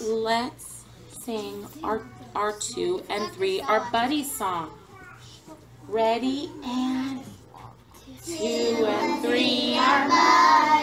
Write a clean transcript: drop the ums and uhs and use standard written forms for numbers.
let's sing our 2 and 3, our buddy song. Ready, and 2 and 3, our buddy.